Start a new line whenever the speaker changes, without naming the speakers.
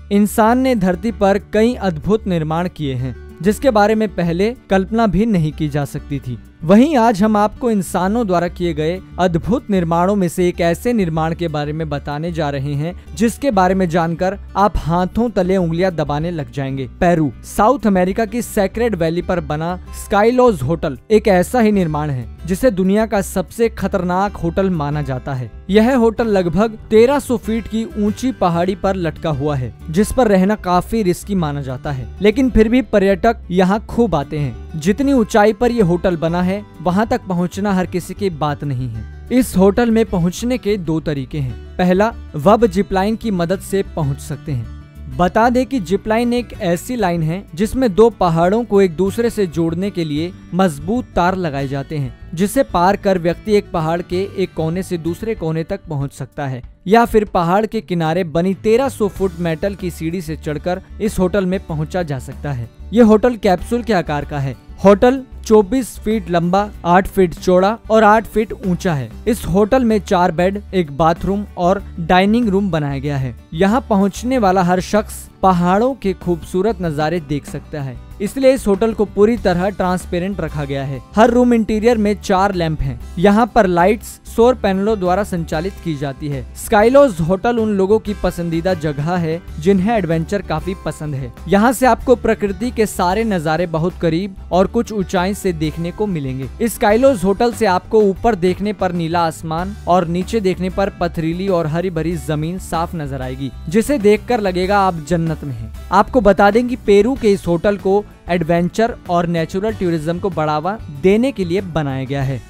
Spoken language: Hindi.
इंसान ने धरती पर कई अद्भुत निर्माण किए हैं जिसके बारे में पहले कल्पना भी नहीं की जा सकती थी। वहीं आज हम आपको इंसानों द्वारा किए गए अद्भुत निर्माणों में से एक ऐसे निर्माण के बारे में बताने जा रहे हैं जिसके बारे में जानकर आप हाथों तले उंगलियां दबाने लग जाएंगे। पेरू, साउथ अमेरिका की सेक्रेड वैली पर बना स्काईलॉज होटल एक ऐसा ही निर्माण है जिसे दुनिया का सबसे खतरनाक होटल माना जाता है। यह होटल लगभग 1300 फीट की ऊंची पहाड़ी पर लटका हुआ है जिस पर रहना काफी रिस्की माना जाता है, लेकिन फिर भी पर्यटक यहाँ खूब आते हैं। जितनी ऊंचाई पर यह होटल बना है वहां तक पहुंचना हर किसी की बात नहीं है। इस होटल में पहुंचने के 2 तरीके हैं। पहला, वब जिपलाइन की मदद से पहुंच सकते हैं। बता दें कि जिपलाइन एक ऐसी लाइन है जिसमें 2 पहाड़ों को एक दूसरे से जोड़ने के लिए मजबूत तार लगाए जाते हैं, जिसे पार कर व्यक्ति एक पहाड़ के एक कोने से दूसरे कोने तक पहुंच सकता है, या फिर पहाड़ के किनारे बनी 1300 फुट मेटल की सीढ़ी से चढ़कर इस होटल में पहुंचा जा सकता है। यह होटल कैप्सूल के आकार का है। होटल 24 फीट लंबा, 8 फीट चौड़ा और 8 फीट ऊंचा है। इस होटल में 4 बेड, एक बाथरूम और डाइनिंग रूम बनाया गया है। यहाँ पहुँचने वाला हर शख्स पहाड़ों के खूबसूरत नज़ारे देख सकता है, इसलिए इस होटल को पूरी तरह ट्रांसपेरेंट रखा गया है। हर रूम इंटीरियर में 4 लैंप हैं। यहाँ पर लाइट्स सौर पैनलों द्वारा संचालित की जाती है। स्काईलॉज होटल उन लोगों की पसंदीदा जगह है जिन्हें एडवेंचर काफी पसंद है। यहाँ से आपको प्रकृति के सारे नज़ारे बहुत करीब और कुछ ऊंचाई से देखने को मिलेंगे। इस स्काईलॉज होटल से आपको ऊपर देखने पर नीला आसमान और नीचे देखने पर पथरीली और हरी भरी जमीन साफ नजर आएगी, जिसे देखकर लगेगा आप जन्नत में हैं। आपको बता दें कि पेरू के इस होटल को एडवेंचर और नेचुरल टूरिज्म को बढ़ावा देने के लिए बनाया गया है।